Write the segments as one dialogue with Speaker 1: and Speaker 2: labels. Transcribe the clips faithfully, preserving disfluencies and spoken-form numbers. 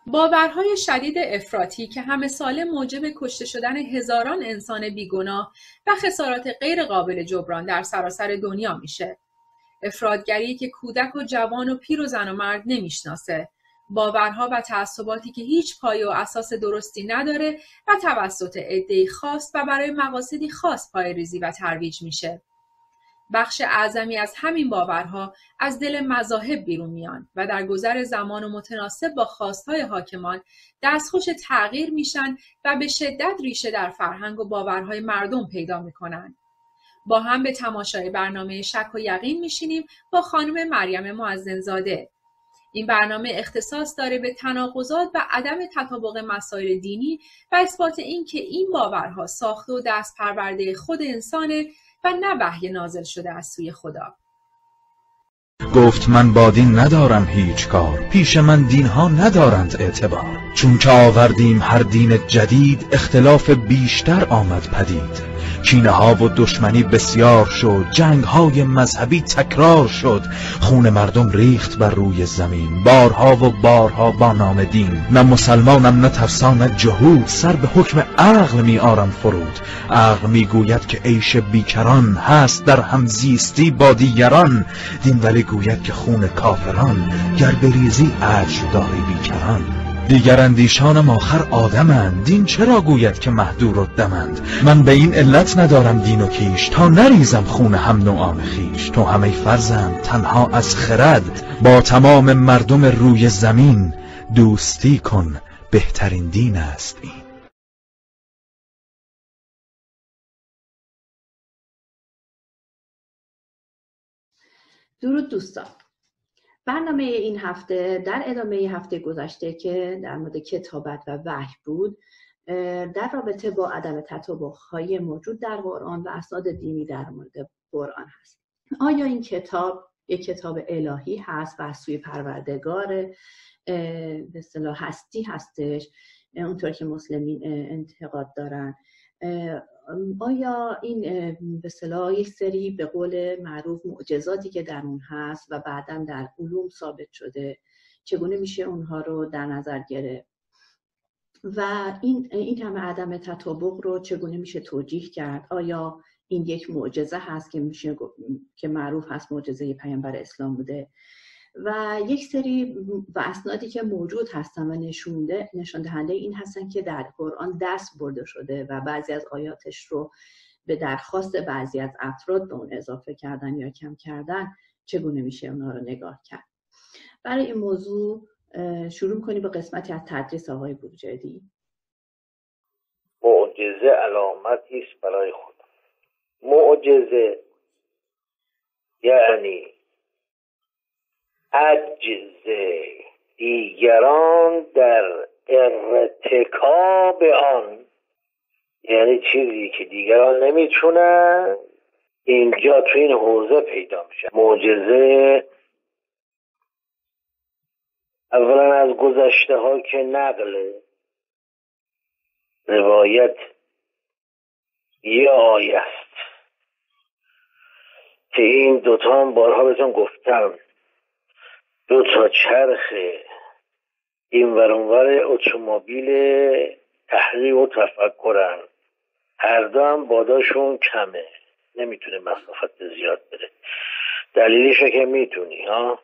Speaker 1: باورهای شدید افراطی که همه ساله موجب کشته شدن هزاران انسان بیگناه و خسارات غیر قابل جبران در سراسر دنیا میشه. افراطگری که کودک و جوان و پیر و زن و مرد نمیشناسه. باورها و تعصباتی که هیچ پایه و اساس درستی نداره و توسط عده‌ای خاص و برای مقاصدی خاص پایه‌ریزی و ترویج میشه. بخش اعظمی از همین باورها از دل مذاهب بیرون میان و در گذر زمان و متناسب با خواستهای حاکمان دستخوش تغییر میشن و به شدت ریشه در فرهنگ و باورهای مردم پیدا میکنن. با هم به تماشای برنامه شک و یقین میشینیم با خانم مریم مؤذن‌زاده. این برنامه اختصاص داره به تناقضات و عدم تطابق مسائل دینی و اثبات این که این باورها ساخته و دست پرورده خود انسانه و نه وحی نازل شده از سوی خدا.
Speaker 2: گفت من با دین ندارم هیچ کار، پیش من دینها ندارند اعتبار. چون که آوردیم هر دین جدید، اختلاف بیشتر آمد پدید. کینه ها و دشمنی بسیار شد، جنگ های مذهبی تکرار شد. خون مردم ریخت بر روی زمین، بارها و بارها با نام دین. نه مسلمانم نه ترسا نه جهود، سر به حکم عقل می آرم فرود. عقل می گوید که عیش بیکران، هست در همزیستی با دیگران. دین ولی گوید که خون کافران، گر بریزی اجر داری بیکران. دیگر اندیشانم آخر آدمند، دین چرا گوید که مهدور و دمند. من به این علت ندارم دین و کیش، تا نریزم خون هم نوعان خیش. تو همه فرزند تنها از خرد، با تمام مردم روی زمین دوستی کن، بهترین دین است این.
Speaker 3: درود دوستان. برنامه این هفته در ادامه هفته گذشته که در مورد کتابت و وحی بود، در رابطه با عدم تطابق‌های موجود در قرآن و اسناد دینی در مورد قرآن هست. آیا این کتاب یک کتاب الهی هست و از سوی پروردگار به اصطلاح هستی هستش اونطور که مسلمین انتقاد دارن؟ آیا این به اصطلاح یک سری به قول معروف معجزاتی که در اون هست و بعداً در علوم ثابت شده، چگونه میشه اونها رو در نظر گرفت و این این همه عدم تطابق رو چگونه میشه توجیه کرد؟ آیا این یک معجزه هست که میشه که معروف هست معجزه پیامبر اسلام بوده و یک سری و اسنادی که موجود هستن و نشونده نشان دهنده این هستن که در قرآن دست برده شده و بعضی از آیاتش رو به درخواست بعضی از افراد به اون اضافه کردن یا کم کردن، چگونه میشه اونا رو نگاه کرد؟ برای این موضوع شروع کنیم با قسمتی از تدریس آقای بروجردی.
Speaker 4: معجزه علامتی است برای خدا. معجزه یعنی عجز دیگران در ارتکاب آن، یعنی چیزی که دیگران نمیتونن اینجا تو این حوزه پیدا میشه. معجزه اولا از گذشته ها که نقل روایت یه آیه است که این دوتا هم بارها بهتون گفتم، دو تا چرخ این ور اون ور اتومبیل تحقیق و تفکرن، هر دو هم باداشون کمه، نمیتونه مسافت زیاد بره. دلیلش که میتونی ها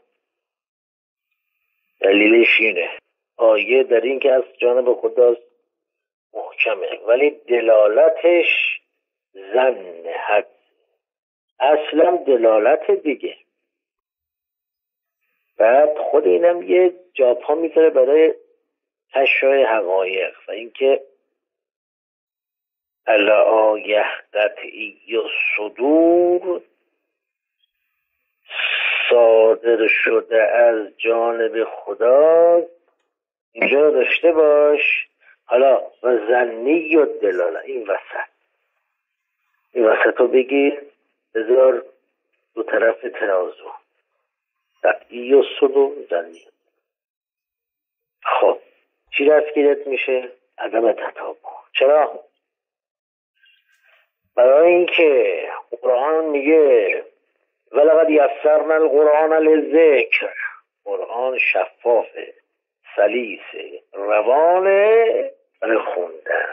Speaker 4: دلیلش اینه آیه در این که از جانب خداست محکمه، ولی دلالتش ظن حد، اصلا دلالت دیگه. بعد خود اینم یه جاپا میذاره برای کشف حقایق و اینکه الآیه قطعی و صدور صادر شده از جانب خدا، اینجا داشته باش. حالا و ظنی و دلاله، این وسط این وسط رو بگیر، بذار دو طرف ترازو، قطعی و صدور ظنی. خب چی دستگیرت میشه؟ عدم تطابق. چرا؟ برای اینکه قرآن میگه ولقد یسرنا القرآن للذکر، قرآن شفافه، سلیسه، روانه برای خوندن.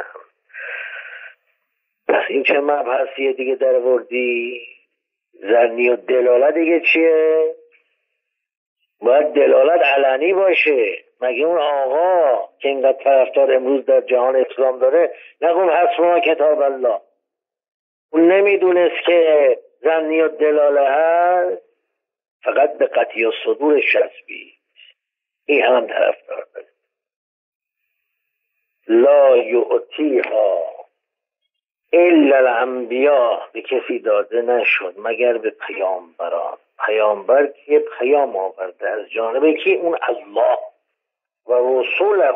Speaker 4: پس این چه مبحثیه دیگه در وردی؟ ظنی و دلالت دیگه چیه؟ باید دلالت علنی باشه. مگه اون آقا که اینقدر طرفدار امروز در جهان اسلام داره نگم حسبنا کتاب الله، اون نمیدونست که ظنی و دلاله هست؟ فقط به قطعی و صدور شسبی این هم طرفدار داره. لا یعطیها الا الانبیاء، به کسی داده نشد مگر به پیامبران. پیامبر که پیام آورده از جانب کی؟ اون الله و رسوله.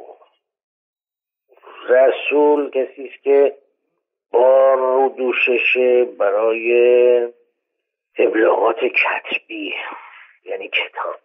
Speaker 4: رسول کسی است که بار رو دوششه برای ابلاغات کتبی، یعنی کتاب.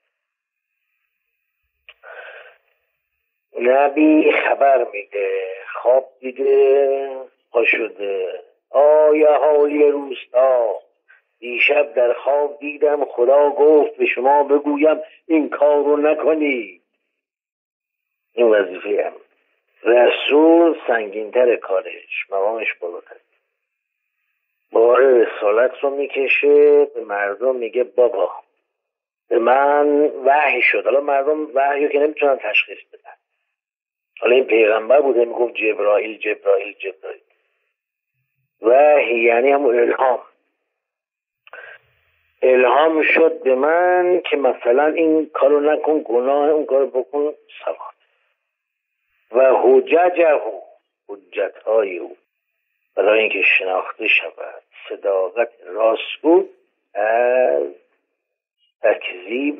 Speaker 4: نبی خبر میده، خواب دیده پا شده، آیا حالی روستا دیشب در خواب دیدم خدا گفت به شما بگویم این کار رو نکنی. این وظیفه هم رسول سنگین‌تر کارش، مقامش بالاتر. بار رسالت رو میکشه به مردم، میگه بابا به من وحی شد. حالا مردم وحی رو که نمیتونن تشخیص بدن، حالا این پیغمبر بوده میگفت جبرائیل جبرائیل جبرائیل. وحی یعنی همون الهام. الهام شد به من که مثلا این کارو نکن، گناه، اون کارو بکن، ثواب. و حججه، حجت‌های او برای اینکه شناخته شود صداقت راستگو از تکذیب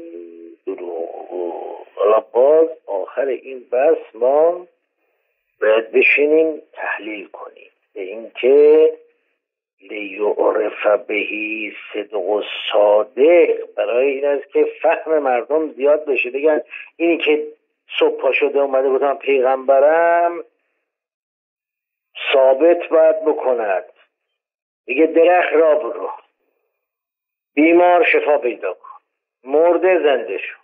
Speaker 4: دروغ. حالا باز آخر این بحث ما باید بشینیم تحلیل کنیم به اینکه لیعرف بهی صدق و صادق، برای این است که فهم مردم زیاد بشه. بگن اینی که صبح پا شده اومده گفتم پیغمبرم ثابت باید بکند، میگه درخت را برو، بیمار شفا پیدا کن، مرده زنده شو.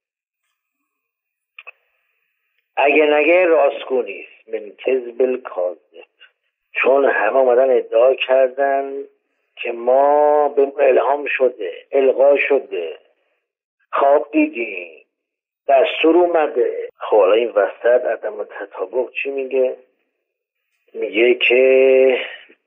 Speaker 4: اگه نگه راستگو نیست. من کذب الکاذب. چون همه اومدن ادعا کردن که ما به ما الهام شده، القا شده، خواب دیدیم، دستور اومده. خب حالا این وسط عدم تطابق چی میگه؟ میگه که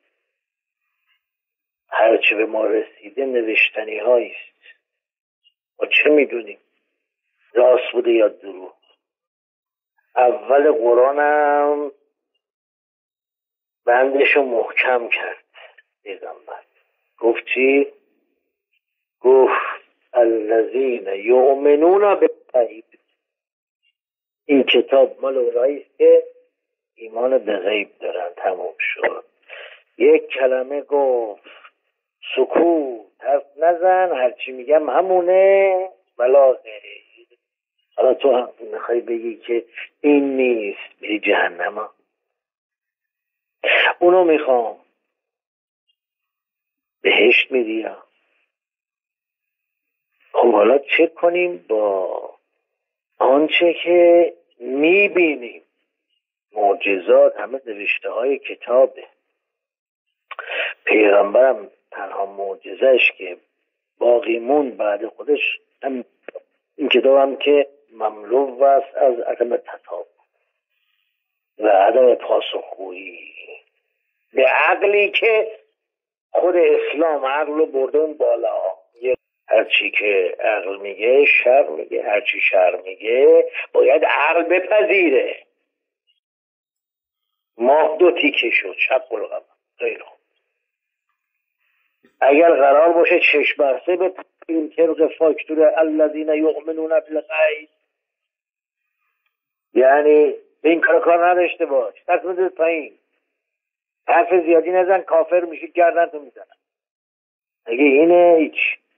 Speaker 4: هرچه به ما رسیده نوشتنی هاییست. ما چه میدونیم راست بوده یا دروغ؟ اول قرآنم بندشو محکم کرد پیغمبر. گفت چی؟ گفت الذین یؤمنون بالغیب. این کتاب مال اونایی است که ایمان به غیب دارن. تموم شد. یک کلمه گفت، سکوت، حرف نزن، هرچی میگم همونه، بلاغه. حالا تو هم میخوای بگی که این نیست، بری جهنم. اونو میخوام، بهشت میری. خب حالا چه کنیم با آنچه که میبینیم؟ معجزات همه نوشته های کتابه. پیغمبرم تنها معجزش که باقی مون بعد خودش هم این کتاب هم که مملو است از عدم تطابق و عدم پاسخگویی به عقلی که خود اسلام عقل رو برده اون بالا. هرچی که عقل میگه شر میگه، هرچی شر میگه باید عقل بپذیره. ماه دو تیکه شد، شب قلقم. خیلی خوب. اگر قرار باشه چشم بسته به این طبق فاکتور الذین یؤمنون بالغیب، یعنی به این کار کار نداشته باش، دست بده پایین، حرف زیادی نزن، کافر میشی، گردن تو میزنن. اگه اینه هیچ.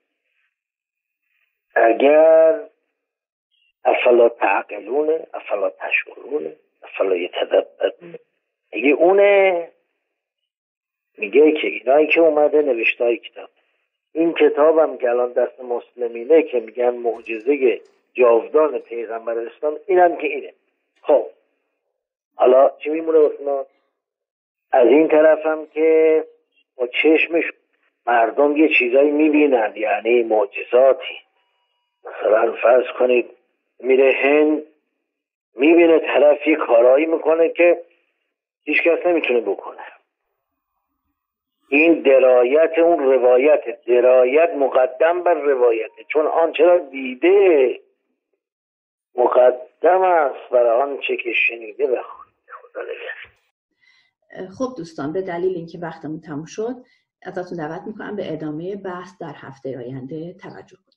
Speaker 4: اگر افلا تعقلونه، افلا تشکرونه، افلا یتدبرون، اگه اونه، میگه که اینایی که اومده نوشته های کتاب. این کتاب هم که الان دست مسلمینه که میگن معجزه جاودان پیغمبر اسلام اینم که اینه. خب حالا چی میمونه عثمان؟ از این طرف هم که با چشمش مردم یه چیزایی میبینن، یعنی معجزاتی. مثلا فرض کنید میره هند، میبینه طرف یه کارایی میکنه که هیچ کس نمیتونه بکنه. این درایت اون روایت، درایت مقدم بر روایته، چون آنچه را دیده مقدم است بر آنچه که شنیده. به خدا نگهدار.
Speaker 3: خب دوستان، به دلیل اینکه وقتمون تموم شد ازتون دعوت میکنم به ادامه بحث در هفته آینده توجه کنید.